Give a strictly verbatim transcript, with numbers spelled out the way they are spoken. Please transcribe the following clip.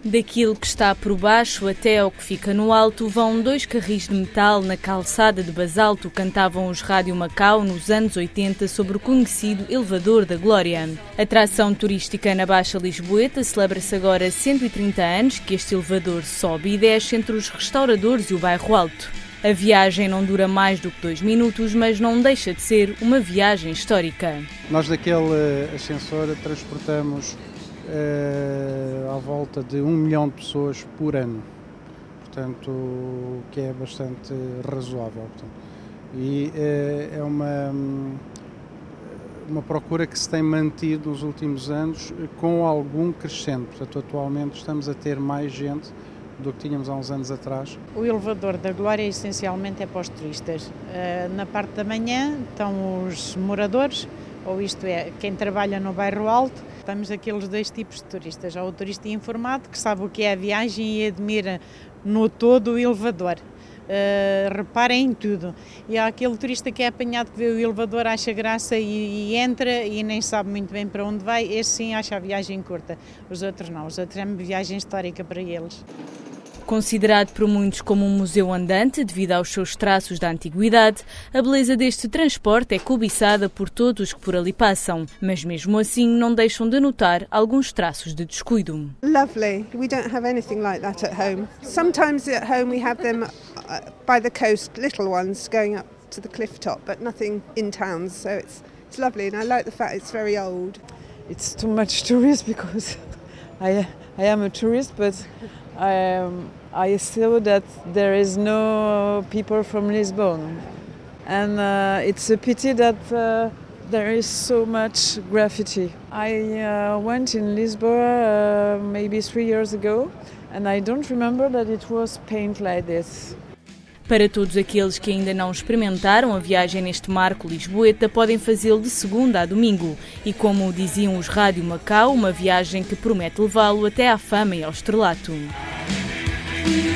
Daquilo que está por baixo até ao que fica no alto, vão dois carris de metal na calçada de basalto, cantavam os Rádio Macau nos anos oitenta sobre o conhecido Elevador da Glória. A atração turística na Baixa Lisboeta celebra-se agora cento e trinta anos que este elevador sobe e desce entre os restauradores e o Bairro Alto. A viagem não dura mais do que dois minutos, mas não deixa de ser uma viagem histórica. Nós daquele ascensor transportamos Uh, à volta de um milhão de pessoas por ano, portanto, que é bastante razoável. Portanto. E uh, é uma, uma procura que se tem mantido nos últimos anos com algum crescendo. Portanto, atualmente estamos a ter mais gente do que tínhamos há uns anos atrás. O Elevador da Glória essencialmente é para os turistas. Uh, na parte da manhã estão os moradores, ou isto é, quem trabalha no Bairro Alto. Temos aqueles dois tipos de turistas. Há o turista informado, que sabe o que é a viagem e admira no todo o elevador. Uh, repara em tudo. E há aquele turista que é apanhado, que vê o elevador, acha graça e, e entra e nem sabe muito bem para onde vai. Esse sim acha a viagem curta. Os outros não. Os outros é uma viagem histórica para eles. Considerado por muitos como um museu andante devido aos seus traços da antiguidade, a beleza deste transporte é cobiçada por todos que por ali passam, mas mesmo assim não deixam de notar alguns traços de descuido. Lovely. We don't have anything like that at home. Sometimes at home we have them by the coast, little ones going up to the cliff top, but nothing in towns, so it's it's lovely and I like the fact it's very old. It's too much tourist because I I am a tourist, but I, um, I saw that there is no people from Lisbon, and uh, it's a pity that uh, there is so much graffiti. I uh, went in Lisbon uh, maybe three years ago, and I don't remember that it was painted like this. Para todos aqueles que ainda não experimentaram a viagem neste marco Lisboeta, podem fazê-lo de segunda a domingo. E como diziam os Rádio Macau, uma viagem que promete levá-lo até à fama e ao estrelato.